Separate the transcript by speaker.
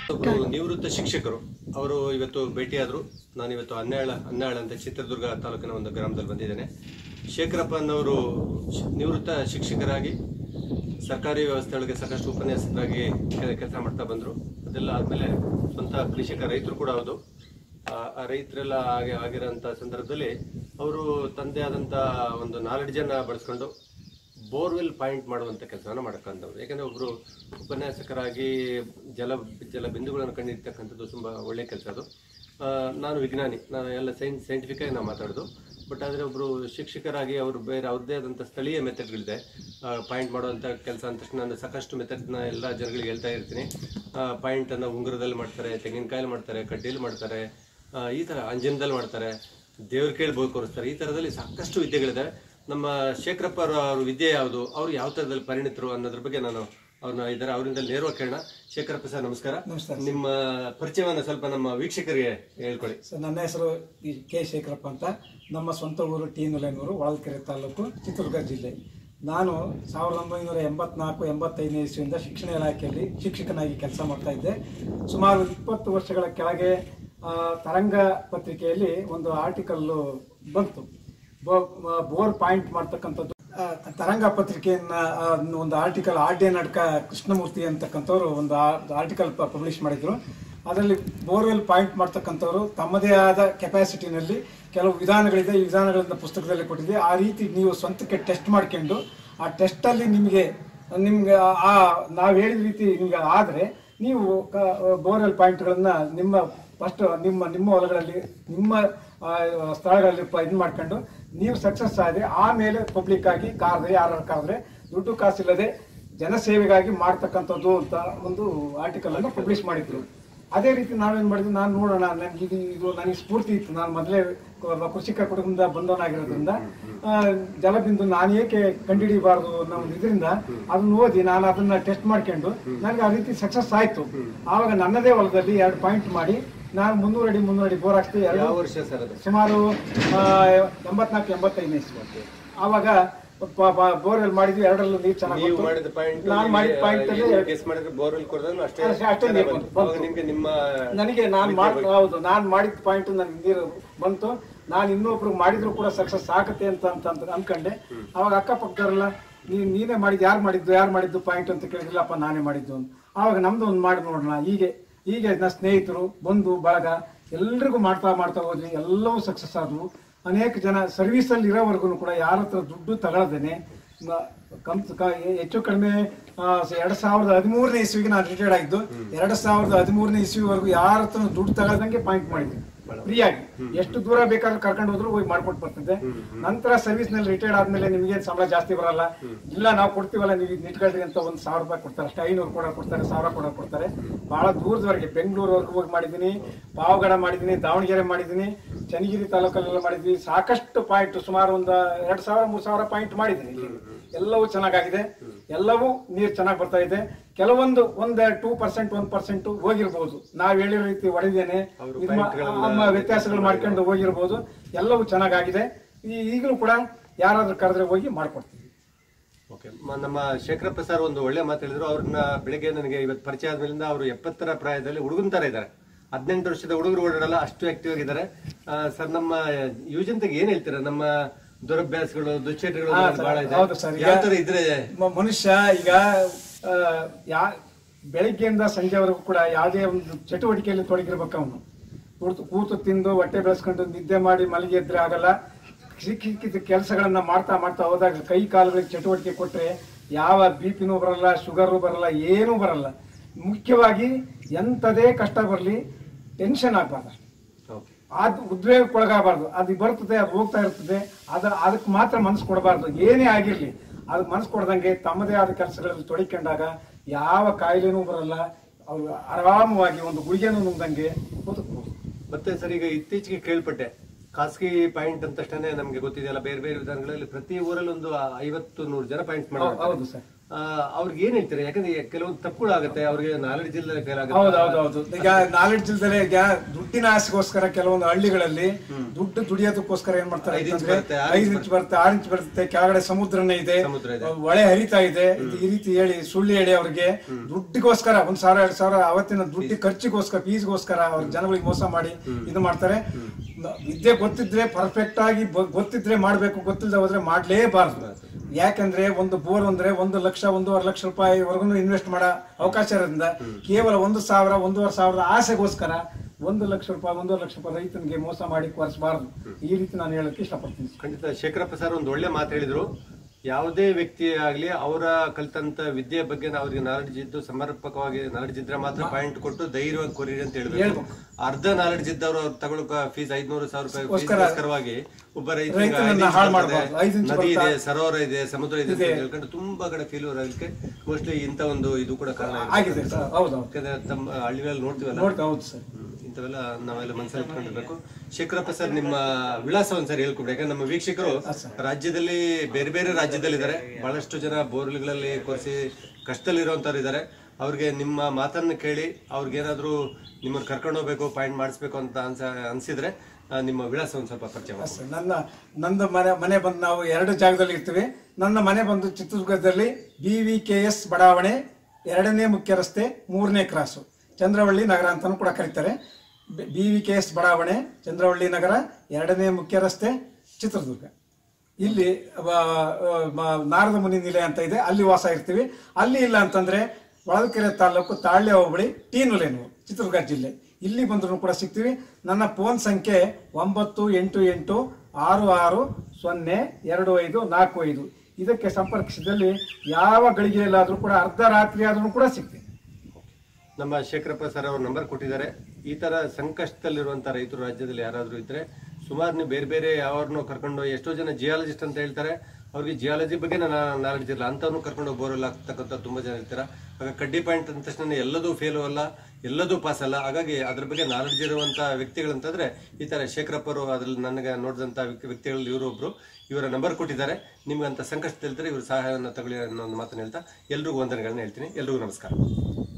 Speaker 1: ಒಬ್ಬರು ನಿವೃತ್ತ ಶಿಕ್ಷಕರು ಅವರು ಇವತ್ತು ಭೇಟಿಯಾದರು. ನಾನಿವತ್ತು ಹನ್ನೆರಡು ಅಂತ ಚಿತ್ರದುರ್ಗ ತಾಲೂಕಿನ ಒಂದು ಗ್ರಾಮದಲ್ಲಿ ಬಂದಿದ್ದೇನೆ. ಶೇಖರಪ್ಪನವರು ನಿವೃತ್ತ ಶಿಕ್ಷಕರಾಗಿ ಸರ್ಕಾರಿ ವ್ಯವಸ್ಥೆಯೊಳಗೆ ಸಾಕಷ್ಟು ಉಪನ್ಯಾಸಕರಾಗಿ ಕೆಲಸ ಮಾಡ್ತಾ ಬಂದರು. ಅದೆಲ್ಲ ಆದಮೇಲೆ ಸ್ವಂತ ಕೃಷಿಕ ರೈತರು ಕೂಡ ಹೌದು. ಆ ರೈತರೆಲ್ಲ ಆಗಿರೋಂಥ ಸಂದರ್ಭದಲ್ಲಿ ಅವರು ತಂದೆ ಆದಂಥ ಒಂದು 4 ಜನ ಬಳಸ್ಕೊಂಡು ಬೋರ್ವೆಲ್ ಪಾಯಿಂಟ್ ಮಾಡುವಂಥ ಕೆಲಸವನ್ನು ಮಾಡ್ಕೊಂಡವ್ರು. ಯಾಕೆಂದರೆ ಒಬ್ಬರು ಉಪನ್ಯಾಸಕರಾಗಿ ಜಲ ಬಿಂದುಗಳನ್ನು ಕಂಡಿರ್ತಕ್ಕಂಥದ್ದು ತುಂಬ ಒಳ್ಳೆಯ ಕೆಲಸ ಅದು. ನಾನು ವಿಜ್ಞಾನಿ, ನಾನು ಎಲ್ಲ ಸೈಂಟಿಫಿಕಾಗಿ ನಾವು ಮಾತಾಡೋದು. ಬಟ್ ಆದರೆ ಒಬ್ಬರು ಶಿಕ್ಷಕರಾಗಿ ಅವರು ಬೇರೆ ಅವ್ರದ್ದೇ ಆದಂಥ ಸ್ಥಳೀಯ ಮೆಥಡ್ಗಳಿದೆ ಪಾಯಿಂಟ್ ಮಾಡುವಂಥ ಕೆಲಸ. ಅಂತ ತಕ್ಷಣ ನಾನು ಸಾಕಷ್ಟು ಮೆಥಡ್ನ ಎಲ್ಲ ಜನಗಳಿಗೆ ಹೇಳ್ತಾ ಇರ್ತೀನಿ. ಪಾಯಿಂಟನ್ನು ಉಂಗುರದಲ್ಲಿ ಮಾಡ್ತಾರೆ, ತೆಂಗಿನಕಾಯಲ್ಲಿ ಮಾಡ್ತಾರೆ, ಕಡ್ಡಿಯಲ್ಲಿ ಮಾಡ್ತಾರೆ, ಈ ಥರ ಅಂಜನದಲ್ಲಿ ಮಾಡ್ತಾರೆ, ದೇವ್ರ ಕೇಳಿ ಬೋಲ್ ಕೊರಿಸ್ತಾರೆ. ಈ ಥರದಲ್ಲಿ ಸಾಕಷ್ಟು ವಿದ್ಯೆಗಳಿದೆ. ನಮ್ಮ ಶೇಖರಪ್ಪ ಅವ್ರ ವಿದ್ಯೆ ಯಾವುದು, ಅವರು ಯಾವ ಥರದಲ್ಲಿ ಪರಿಣಿತರು ಅನ್ನೋದ್ರ ಬಗ್ಗೆ ನಾನು ಅವ್ರನ್ನ ಇದ್ದಾರೆ, ಅವರಿಂದ ನೇರವಾಗಿ ಕೇಳೋಣ. ಶೇಖರಪ್ಪ ಸರ್ ನಮಸ್ಕಾರ. ನಿಮ್ಮ ಪರಿಚಯವನ್ನು ಸ್ವಲ್ಪ ನಮ್ಮ ವೀಕ್ಷಕರಿಗೆ ಹೇಳ್ಕೊಳ್ಳಿ.
Speaker 2: ಸರ್, ನನ್ನ ಹೆಸರು ಕೆ ಶೇಖರಪ್ಪ ಅಂತ. ನಮ್ಮ ಸ್ವಂತ ಊರು ಟಿ ನುಲೇನೂರು, ಹೊಳಲ್ಕೆರೆ ತಾಲೂಕು, ಚಿತ್ರದುರ್ಗ ಜಿಲ್ಲೆ. ನಾನು 1984-85 ಇಸ್ವಿಯಿಂದ ಶಿಕ್ಷಣ ಇಲಾಖೆಯಲ್ಲಿ ಶಿಕ್ಷಕನಾಗಿ ಕೆಲಸ ಮಾಡ್ತಾ ಇದ್ದೆ. ಸುಮಾರು 20 ವರ್ಷಗಳ ಕೆಳಗೆ ತರಂಗ ಪತ್ರಿಕೆಯಲ್ಲಿ ಒಂದು ಆರ್ಟಿಕಲ್ ಬಂತು, ಬೋರ್ ಪಾಯಿಂಟ್ ಮಾಡ್ತಕ್ಕಂಥದ್ದು. ತರಂಗ ಪತ್ರಿಕೆಯನ್ನ ಒಂದು ಆರ್ಟಿಕಲ್ ಆರ್ಡೆ ನಾಟಕ ಕೃಷ್ಣಮೂರ್ತಿ ಅಂತಕ್ಕಂಥವ್ರು ಒಂದು ಆರ್ಟಿಕಲ್ ಪಬ್ಲಿಷ್ ಮಾಡಿದ್ರು. ಅದರಲ್ಲಿ ಬೋರ್ವೆಲ್ ಪಾಯಿಂಟ್ ಮಾಡ್ತಕ್ಕಂಥವ್ರು ತಮ್ಮದೇ ಆದ ಕೆಪಾಸಿಟಿನಲ್ಲಿ ಕೆಲವು ವಿಧಾನಗಳಿದೆ, ಈ ವಿಧಾನಗಳನ್ನ ಪುಸ್ತಕದಲ್ಲಿ ಕೊಟ್ಟಿದೆ. ಆ ರೀತಿ ನೀವು ಸ್ವಂತಕ್ಕೆ ಟೆಸ್ಟ್ ಮಾಡ್ಕೊಂಡು ಆ ಟೆಸ್ಟಲ್ಲಿ ನಿಮಗೆ ನಾವು ಹೇಳಿದ ರೀತಿ ನಿಮಗೆ ಆದರೆ ನೀವು ಬೋರ್ವೆಲ್ ಪಾಯಿಂಟ್ಗಳನ್ನು ನಿಮ್ಮ ಹೊಲಗಳಲ್ಲಿ, ನಿಮ್ಮ ಸ್ಥಳಗಳಲ್ಲಿ ಇದು ಮಾಡ್ಕೊಂಡು ನೀವು ಸಕ್ಸಸ್ ಆದರೆ ಆಮೇಲೆ ಪಬ್ಲಿಕ್ ಆಗಿ ಯಾರು ಕರೆದ್ರೆ ದುಡ್ಡು ಕಾಸಿಲ್ಲದೆ ಜನಸೇವೆಗಾಗಿ ಮಾಡ್ತಕ್ಕಂಥದ್ದು ಅಂತ ಒಂದು ಆರ್ಟಿಕಲ್ ಅನ್ನು ಪಬ್ಲಿಷ್ ಮಾಡಿದ್ರು. ಅದೇ ರೀತಿ ನಾವೇನು ಮಾಡಿದ್ವಿ, ನಾನು ನೋಡೋಣ, ಇದು ನನಗೆ ಸ್ಫೂರ್ತಿ ಇತ್ತು. ನಾನು ಮೊದಲೇ ಕೃಷಿಕ ಕುಟುಂಬದಿಂದ ಬಂದವನಾಗಿರೋದ್ರಿಂದ ಜಲಬಿಂದು ನಾನು ಏಕೆ ಕಂಡುಹಿಡಿಯಬಾರ್ದು ಅನ್ನೋ ಒಂದು ಇದರಿಂದ ಅದನ್ನ ಓದಿ ನಾನು ಅದನ್ನ ಟೆಸ್ಟ್ ಮಾಡ್ಕೊಂಡು ನನಗೆ ಆ ರೀತಿ ಸಕ್ಸಸ್ ಆಯ್ತು. ಆವಾಗ ನನ್ನದೇ ಹೊಲದಲ್ಲಿ 2 ಪಾಯಿಂಟ್ ಮಾಡಿ ನಾನು 300 ಅಡಿ ಬೋರ್ ಹಾಕ್ತೀವಿ. ಸುಮಾರು 84-85 ಇಸ್ವಿ. ಆವಾಗ ಬೋರ್ವೆಲ್ ಮಾಡಿದ್ವಿ. 2ರಲ್ಲೂ ನೀರು ಚೆನ್ನಾಗಿ ನನಗೆ ನಾನು ಮಾಡಿದ ಪಾಯಿಂಟ್ ನನಗೆ ನೀರು ಬಂತು. ನಾನು ಇನ್ನೊಬ್ರು ಮಾಡಿದ್ರು ಕೂಡ ಸಕ್ಸಸ್ ಆಗುತ್ತೆ ಅಂತ ಅನ್ಕೊಂಡೆ. ಅವಾಗ ಅಕ್ಕಪಕ್ಕದವರೆಲ್ಲ ನೀನೇ ಮಾಡಿದ್ದು, ಯಾರು ಮಾಡಿದ್ದು ಪಾಯಿಂಟ್ ಅಂತ ಕೇಳಿದ್ರಲ್ಲಪ್ಪ, ನಾನೇ ಮಾಡಿದ್ದು. ಆವಾಗ ನಮ್ದು ಒಂದು ಮಾಡಿ ನೋಡೋಣ. ಹೀಗೆ ನನ್ನ ಸ್ನೇಹಿತರು, ಬಂಧು ಬಳಗ ಎಲ್ರಿಗೂ ಮಾಡ್ತಾ ಹೋದ್ವಿ. ಎಲ್ಲವೂ ಸಕ್ಸಸ್ ಆದವು. ಅನೇಕ ಜನ ಸರ್ವೀಸಲ್ಲಿ ಇರೋವರೆಗೂ ಕೂಡ ಯಾರ ಹತ್ರ ದುಡ್ಡು ತಗೊಳ್ಳದೇನೆ ಹೆಚ್ಚು ಕಡಿಮೆ 2013 ಇಸ್ವಿಗೆ ನಾನು ರಿಟೈರ್ಡ್ ಆಗಿದ್ದು. 2013 ಇಸ್ವಿವರೆಗೂ ಯಾರ ಹತ್ರ ದುಡ್ಡು ತಗೊಳ್ದಂಗೆ ಪಾಯಿಂಟ್ ಮಾಡಿದ್ವಿ ಫ್ರೀಯಾಗಿ. ಎಷ್ಟು ದೂರ ಬೇಕಾದ್ರೂ ಕರ್ಕೊಂಡು ಹೋದ್ರು ಹೋಗಿ ಮಾಡ್ಕೊಟ್ಟು ಬರ್ತಿದ್ದೆ. ನಂತರ ಸರ್ವಿಸ್ ನಲ್ಲಿ ರಿಟೈರ್ಡ್ ಆದ್ಮೇಲೆ ನಿಮ್ಗೆ ಸಂಬಳ ಜಾಸ್ತಿ ಬರಲ್ಲ, ಇಲ್ಲ ನಾವು ಕೊಡ್ತೀವಲ್ಲ ನೀವು ನಿಟ್ಕೊಳ್ರಿ ಅಂತ 1,000 ರೂಪಾಯಿ ಕೊಡ್ತಾರೆ ಅಷ್ಟೇ. 500 ಕೊಡ್ತಾರೆ, 1000 ಕೊಡ್ತಾರೆ. ಬಹಳ ದೂರದವರೆಗೆ ಬೆಂಗಳೂರವರೆಗೂ ಹೋಗಿ ಮಾಡಿದ್ದೀನಿ, ಪಾವಗಡ ಮಾಡಿದ್ದೀನಿ, ದಾವಣಗೆರೆ ಮಾಡಿದ್ದೀನಿ, ಚನ್ನಗಿರಿ ತಾಲೂಕಲ್ಲೆಲ್ಲ ಮಾಡಿದ್ವಿ. ಸಾಕಷ್ಟು ಪಾಯಿಂಟ್, ಸುಮಾರು ಒಂದು 2,000-3,000 ಪಾಯಿಂಟ್ ಮಾಡಿದ್ದೀನಿ. ಎಲ್ಲವೂ ಚೆನ್ನಾಗಿದೆ, ಎಲ್ಲವೂ ನೀರು ಚೆನ್ನಾಗಿ ಬರ್ತಾ ಇದೆ. ಕೆಲವೊಂದು 2%, 1% ಹೋಗಿರ್ಬೋದು. ನಾವ್ ಹೇಳಿರೋ ರೀತಿ ಹೊಡೆದೇನೆ ವ್ಯತ್ಯಾಸಗಳು ಮಾಡ್ಕೊಂಡು ಹೋಗಿರ್ಬೋದು. ಎಲ್ಲವೂ ಚೆನ್ನಾಗಿದೆ. ಈಗಲೂ ಕೂಡ ಯಾರಾದ್ರೂ ಕರೆದ್ರೆ ಹೋಗಿ ಮಾಡ್ಕೊಡ್ತೀವಿ.
Speaker 1: ಓಕೆ, ನಮ್ಮ ಶೇಖರಪ್ಪ ಸರ್ ಒಂದು ಒಳ್ಳೆ ಮಾತು ಹೇಳಿದ್ರು. ಅವ್ರನ್ನ ಬೆಳಿಗ್ಗೆ ನನಗೆ ಇವತ್ತು ಪರಿಚಯ ಆದ್ಮೇಲಿಂದ ಅವರು 70ರ ಪ್ರಾಯದಲ್ಲಿ ಹುಡುಗನ ತರ ಇದ್ದಾರೆ. 18 ವರ್ಷದ ಹುಡುಗರು ಓಡಾಡಲ್ಲ, ಅಷ್ಟು ಆಕ್ಟಿವ್ ಆಗಿದ್ದಾರೆ. ಸರ್, ನಮ್ಮ ಯುವಜನತೆಗೆ ಏನ್ ಹೇಳ್ತೀರಾ? ನಮ್ಮ ದುರಭ್ಯಾಸಗಳು, ದುಶ್ಚಟಗಳು ಬಹಳ ಇದೆ. ಯಾವ ತರ ಇದ್ರೆ
Speaker 2: ಮನುಷ್ಯ ಈಗ ಬೆಳಿಗ್ಗೆಯಿಂದ ಸಂಜೆವರೆಗೂ ಕೂಡ ಯಾವುದೇ ಒಂದು ಚಟುವಟಿಕೆಯಲ್ಲಿ ತೊಡಗಿರ್ಬೇಕು. ಅವನು ಕೂತು ತಿಂದು ಹೊಟ್ಟೆ ಬೆಳೆಸ್ಕೊಂಡು ನಿದ್ದೆ ಮಾಡಿ ಮಲಗಿ ಎದ್ರೆ ಆಗಲ್ಲ. ಸಿಕ್ಕಿದ ಕೆಲಸಗಳನ್ನ ಮಾಡ್ತಾ ಹೋದಾಗ ಕೈ ಕಾಲುಗಳಿಗೆ ಚಟುವಟಿಕೆ ಕೊಟ್ರೆ ಯಾವ ಬಿಪಿನೂ ಬರಲ್ಲ, ಶುಗರು ಬರಲ್ಲ, ಏನೂ ಬರಲ್ಲ. ಮುಖ್ಯವಾಗಿ ಎಂಥದೇ ಕಷ್ಟ ಬರಲಿ ಟೆನ್ಷನ್ ಆಗಬಾರ್ದು, ಅದು ಉದ್ವೇಗಕ್ಕೊಳಗಾಗಬಾರ್ದು. ಅದು ಬರ್ತದೆ, ಅದು ಹೋಗ್ತಾ ಇರ್ತದೆ, ಅದಕ್ಕೆ ಮಾತ್ರ ಮನಸ್ಸು ಕೊಡಬಾರ್ದು. ಏನೇ ಆಗಿರ್ಲಿ ಅದಕ್ಕೆ ಮನಸ್ಸು ಕೊಡ್ದಂಗೆ ತಮ್ಮದೇ ಆದ ಕೆಲಸಗಳಲ್ಲಿ ತೊಡಕೊಂಡಾಗ ಯಾವ ಕಾಯಿಲೆನೂ ಬರಲ್ಲ. ಅವ್ರು ಆರಾಮವಾಗಿ ಒಂದು ಗುಳಿಗೆನೂ ನುಂಗ್ದಂಗೆ ಬದುಕಬಹುದು.
Speaker 1: ಮತ್ತೆ ಸರ್, ಈಗ ಇತ್ತೀಚೆಗೆ ಕೇಳ್ಪಟ್ಟೆ, ಖಾಸಗಿ ಪಾಯಿಂಟ್ ಅಂತಷ್ಟೇ ನಮ್ಗೆ ಗೊತ್ತಿದೆಯಲ್ಲ, ಬೇರೆ ಬೇರೆ ವಿಧಾನಗಳಲ್ಲಿ ಪ್ರತಿ ಊರಲ್ಲಿ ಒಂದು 50-100 ಜನ ಪಾಯಿಂಟ್ ಮಾಡೋದು.
Speaker 2: ಹೌದು ಸರ್.
Speaker 1: ಅವ್ರಿಗೆ ಏನ್ ಹೇಳ್ತಾರೆ? ಯಾಕಂದ್ರೆ ಕೆಲವೊಂದು ತಪ್ಪುಗಳಾಗುತ್ತೆ, ಅವ್ರಿಗೆ ನಾಲೆಡ್ಜ್ ಇಲ್ಲದೆ
Speaker 2: ಹೌದೌದು. ಈಗ ನಾಲೆಡ್ಜ್ ಇಲ್ದಲೆ ಈಗ ದುಡ್ಡಿನ ಆಸೆಗೋಸ್ಕರ ಕೆಲವೊಂದು ಹಳ್ಳಿಗಳಲ್ಲಿ ದುಡ್ಡು ದುಡಿಯೋದಕ್ಕೋಸ್ಕರ ಏನ್ ಮಾಡ್ತಾರೆ, 5 ಇಂಚ್ ಬರುತ್ತೆ, 6 ಇಂಚ್ ಬರುತ್ತೆ, ಕೆಳಗಡೆ ಸಮುದ್ರನೇ ಇದೆ, ಹೊಳೆ ಹರಿತಾ ಇದೆ, ಈ ರೀತಿ ಹೇಳಿ ಸುಳ್ಳು ಹೇಳಿ ಅವ್ರಿಗೆ ದುಡ್ಡಿಗೋಸ್ಕರ 1,000 2,000 ಅವತ್ತಿನ ದುಡ್ಡಿ ಖರ್ಚಿಗೋಸ್ಕರ ಫೀಸ್ಗೋಸ್ಕರ ಅವ್ರ ಜನಗಳಿಗೆ ಮೋಸ ಮಾಡಿ ಇದು ಮಾಡ್ತಾರೆ. ವಿದ್ಯೆ ಗೊತ್ತಿದ್ರೆ ಪರ್ಫೆಕ್ಟ್ ಆಗಿ ಗೊತ್ತಿದ್ರೆ ಮಾಡ್ಬೇಕು, ಗೊತ್ತಿಲ್ಲದೆ ಹೋದ್ರೆ ಮಾಡ್ಲೇಬಾರ್ದು. ಯಾಕಂದ್ರೆ ಒಂದು ಬೋರ್ ಅಂದ್ರೆ 1 ಲಕ್ಷ 1.5 ಲಕ್ಷ ರೂಪಾಯಿವರೆಗೂ ಇನ್ವೆಸ್ಟ್ ಮಾಡೋ ಅವಕಾಶ ಇರೋದ್ರಿಂದ ಕೇವಲ 1,000 1,500 ಆಸೆಗೋಸ್ಕರ 1 ಲಕ್ಷ ರೂಪಾಯಿ 1.5 ಲಕ್ಷ ರೂಪಾಯಿ ರೈತನಿಗೆ ಮೋಸ ಮಾಡಿ ಕೊರಿಸಬಾರ್ದು. ಈ ರೀತಿ ನಾನು ಹೇಳಕ್ಕೆ ಇಷ್ಟಪಡ್ತೀನಿ.
Speaker 1: ಖಂಡಿತ ಶೇಖರಪ್ಪ ಸರ್ ಒಂದು ಒಳ್ಳೆ ಮಾತು ಹೇಳಿದ್ರು. ಯಾವುದೇ ವ್ಯಕ್ತಿ ಆಗ್ಲಿ ಅವರ ಕಲ್ತಂತ ವಿದ್ಯೆ ಬಗ್ಗೆ ಅವ್ರಿಗೆ ನಾಲೆಡ್ಜ್ ಇದ್ದು ಸಮರ್ಪಕವಾಗಿ ನಾಲೆಡ್ಜ್ ಇದ್ರೆ ಮಾತ್ರ ಪಾಯಿಂಟ್ ಕೊಟ್ಟು ಧೈರ್ಯವಾಗಿ ಕೊರಿ ಅಂತ ಹೇಳ್ಬೇಕು. ಅರ್ಧ ನಾಲೆಡ್ಜ್ ಇದ್ದವರು ಅವ್ರು ತಗೊಳ್ಳೋ ಫೀಸ್ 500,000 ರೂಪಾಯಿ ಒಬ್ಬ ರೈತ ನದಿ ಇದೆ, ಸರೋವರ ಇದೆ, ಸಮುದ್ರ ಇದೆ ಅಂತ ಹೇಳ್ಕೊಂಡು ತುಂಬಾ ಕಡೆ ಫೇಲ್ಯೂರ್ ಆಗಲಿಕ್ಕೆ ಮೋಸ್ಟ್ಲಿ ಇಂತ ಒಂದು ಇದು ಕೂಡ ಕಾರಣ ಆಗಿದೆ. ತಮ್ಮ ಹಳ್ಳಿಗಳಲ್ಲಿ ನೋಡ್ತೀವಲ್ಲ, ಇಂಥವೆಲ್ಲ ನಾವೆಲ್ಲ ಮನಸ್ಸಲ್ಲಿ ಇಟ್ಕೊಂಡಿರ್ಬೇಕು. ಶೇಖರಪ್ಪ ಸರ್, ನಿಮ್ಮ ವಿಳಾಸ ಒಂದ್ಸರಿ ಹೇಳ್ಕೊಡಿ. ಯಾಕಂದ್ರೆ ನಮ್ಮ ವೀಕ್ಷಕರು ರಾಜ್ಯದಲ್ಲಿ ಬೇರೆ ಬೇರೆ ರಾಜ್ಯದಲ್ಲಿದ್ದಾರೆ, ಬಹಳಷ್ಟು ಜನ ಬೋರ್ವೆಲ್ಗಳಲ್ಲಿ ಕೊರೆಸಿ ಕಷ್ಟದಲ್ಲಿರುವಂತವ್ರು ಇದ್ದಾರೆ. ಅವ್ರಿಗೆ ನಿಮ್ಮ ಮಾತನ್ನು ಕೇಳಿ ಅವ್ರಿಗೇನಾದ್ರೂ ನಿಮ್ಮನ್ನು ಕರ್ಕೊಂಡು ಹೋಗ್ಬೇಕು, ಪಾಯಿಂಟ್ ಮಾಡಿಸ್ಬೇಕು ಅಂತ ಅನ್ಸಿದ್ರೆ ನಿಮ್ಮ ವಿಳಾಸ ಒಂದ್ ಸ್ವಲ್ಪ ಪರಿಚಯ ಮಾಡಿ.
Speaker 2: ನಂದು ಮನೆ ಬಂದು ನಾವು 2 ಜಾಗದಲ್ಲಿ ಇರ್ತೀವಿ. ನನ್ನ ಮನೆ ಬಂದು ಚಿತ್ರದುರ್ಗದಲ್ಲಿ BVKS ಬಡಾವಣೆ 2ನೇ ಮುಖ್ಯ ರಸ್ತೆ 3ನೇ ಕ್ರಾಸು, ಚಂದ್ರವಳ್ಳಿ ನಗರ ಅಂತಾನೂ ಕೂಡ ಕರೀತಾರೆ. BVKS ಬಡಾವಣೆ, ಚಂದ್ರವಳ್ಳಿ ನಗರ, 2ನೇ ಮುಖ್ಯ ರಸ್ತೆ, ಚಿತ್ರದುರ್ಗ. ಇಲ್ಲಿ ನಾರದ ಮುನಿ ನಿಲಯ ಅಂತ ಇದೆ, ಅಲ್ಲಿ ವಾಸ ಇರ್ತೀವಿ. ಅಲ್ಲಿ ಇಲ್ಲ ಅಂತಂದ್ರೆ ಹೊಳಲ್ಕೆರೆ ತಾಲೂಕು ತಾಳ್ಯ ಹೋಬಳಿ ಟೀನುಲೇನು, ಚಿತ್ರದುರ್ಗ ಜಿಲ್ಲೆ. ಇಲ್ಲಿ ಬಂದರೂ ಕೂಡ ಸಿಗ್ತೀವಿ. ನನ್ನ ಫೋನ್ ಸಂಖ್ಯೆ 988866025545. ಇದಕ್ಕೆ ಸಂಪರ್ಕಿಸಿದಲ್ಲಿ ಯಾವ ಗಳಿಗೆಯಲ್ಲಾದ್ರೂ ಕೂಡ ಅರ್ಧ ರಾತ್ರಿ ಆದ್ರೂ ಕೂಡ ಸಿಗ್ತೀವಿ.
Speaker 1: ನಮ್ಮ ಶೇಖರಪ್ಪ ಸರ್ ಅವ್ರ ನಂಬರ್ ಕೊಟ್ಟಿದ್ದಾರೆ. ಈ ತರ ಸಂಕಷ್ಟದಲ್ಲಿರುವಂತ ರೈತರು ರಾಜ್ಯದಲ್ಲಿ ಯಾರಾದ್ರೂ ಇದ್ರೆ ಸುಮಾರು ನೀವು ಬೇರೆ ಬೇರೆ ಯಾರನ್ನೋ ಕರ್ಕೊಂಡು, ಎಷ್ಟೋ ಜನ ಜಿಯಾಲಜಿಸ್ಟ್ ಅಂತ ಹೇಳ್ತಾರೆ, ಅವ್ರಿಗೆ ಜಿಯಾಲಜಿ ಬಗ್ಗೆ ನಾಲೆಡ್ಜ್ ಇಲ್ಲ, ಅಂತವ್ನು ಕರ್ಕೊಂಡು ಬೋರ್ವೆಲ್ ಆಗ್ತಕ್ಕಂಥ ತುಂಬಾ ಜನ ಇರ್ತಾರೆ. ಆಗ ಕಡ್ಡಿ ಪಾಯಿಂಟ್ ಅಂದ ತಕ್ಷಣ ಎಲ್ಲದೂ ಫೇಲು ಅಲ್ಲ, ಎಲ್ಲದೂ ಪಾಸ್ ಅಲ್ಲ. ಹಾಗಾಗಿ ಅದ್ರ ಬಗ್ಗೆ ನಾಲೆಡ್ಜ್ ಇರುವಂತ ವ್ಯಕ್ತಿಗಳಂತಂದ್ರೆ ಈ ತರ ಶೇಖರಪ್ಪರು, ಅದ್ರಲ್ಲಿ ನನಗೆ ನೋಡಿದಂತ ವ್ಯಕ್ತಿಗಳಲ್ಲಿ ಇವರು ಒಬ್ರು. ಇವರ ನಂಬರ್ ಕೊಟ್ಟಿದ್ದಾರೆ. ನಿಮ್ಗೆ ಅಂತ ಸಂಕಷ್ಟ ಹೇಳ್ತಾರೆ, ಇವ್ರ ಸಹಾಯವನ್ನು ತಗೊಳ್ಳಿ ಅನ್ನೋ ಒಂದು ಮಾತನ್ನು ಹೇಳ್ತಾ ಎಲ್ರಿಗೂ ವಂದನೆಗಳನ್ನ ಹೇಳ್ತೀನಿ. ಎಲ್ರಿಗೂ ನಮಸ್ಕಾರ.